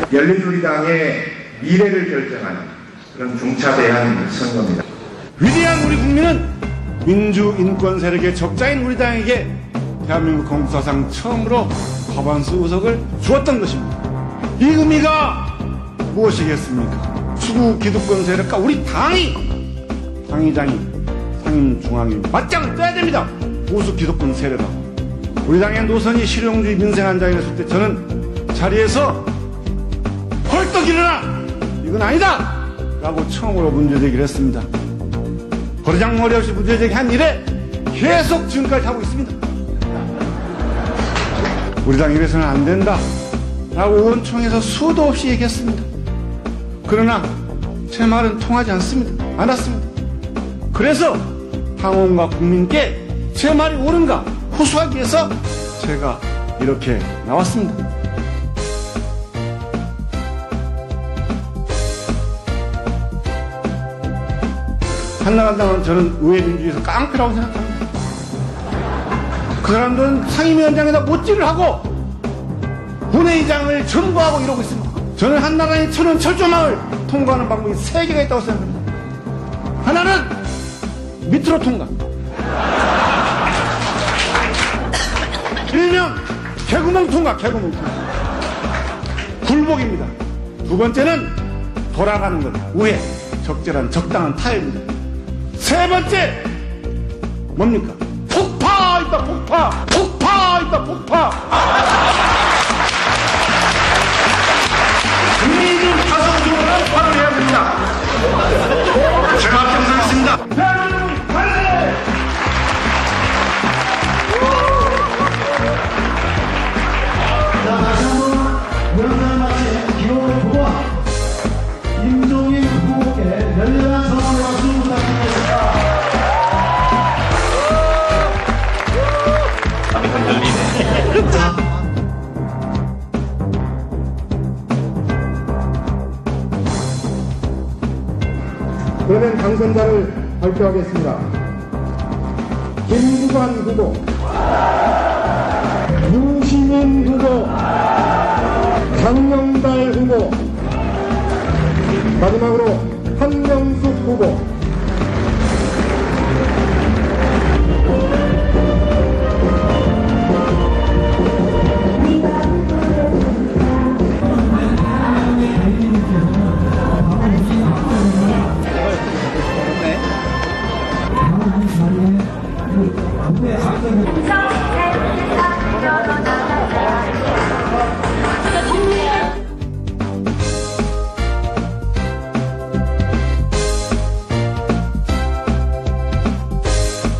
열린우리당의 미래를 결정하는 그런 중차대한 선거입니다. 위대한 우리 국민은 민주 인권 세력의 적자인 우리당에게 대한민국 건국사상 처음으로 과반수 의석을 주었던 것입니다. 이 의미가 무엇이겠습니까? 수구 기득권 세력과 우리 당이 당의장이 상임중앙위 맞짱을 떠야 됩니다. 보수 기득권 세력하고 우리 당의 노선이 실용주의 민생안장이 됐을 때 저는 자리에서 헐떡 일어나! 이건 아니다! 라고 처음으로 문제제기를 했습니다. 버르장머리 없이 문제제기한 일에 계속 지금까지 하고 있습니다. 우리 당 이래서는 안 된다 라고 의원총회에서 수도 없이 얘기했습니다. 그러나 제 말은 통하지 않았습니다. 그래서 당원과 국민께 제 말이 옳은가 호소하기 위해서 제가 이렇게 나왔습니다. 한나간당은 저는 의회민주에서 깡패라고 생각합니다. 그 사람들은 상임위원장에다 못질을 하고 본회의장을 점거하고 이러고 있습니다. 저는 한나라의 천원 철조망을 통과하는 방법이 3개가 있다고 생각합니다. 하나는 밑으로 통과, 일명 개구멍 통과, 굴복입니다. 두 번째는 돌아가는 것, 우회, 적절한 적당한 타협입니다. 세 번째 뭡니까? 폭파 있다, 폭파. 국민의힘 타성주의를 발언해야 됩니다. 제가 앞장서겠습니다. 대한민국 발언해! 자, 다시 한번 명단 마치 기호를 보고 임종인 후보께 열렬한 성원의 박수 부탁드리겠습니다. 그러면 당선자를 발표하겠습니다. 김두관 후보, 유시민 후보, 장명달 후보, 마지막으로 한명숙 후보. 네.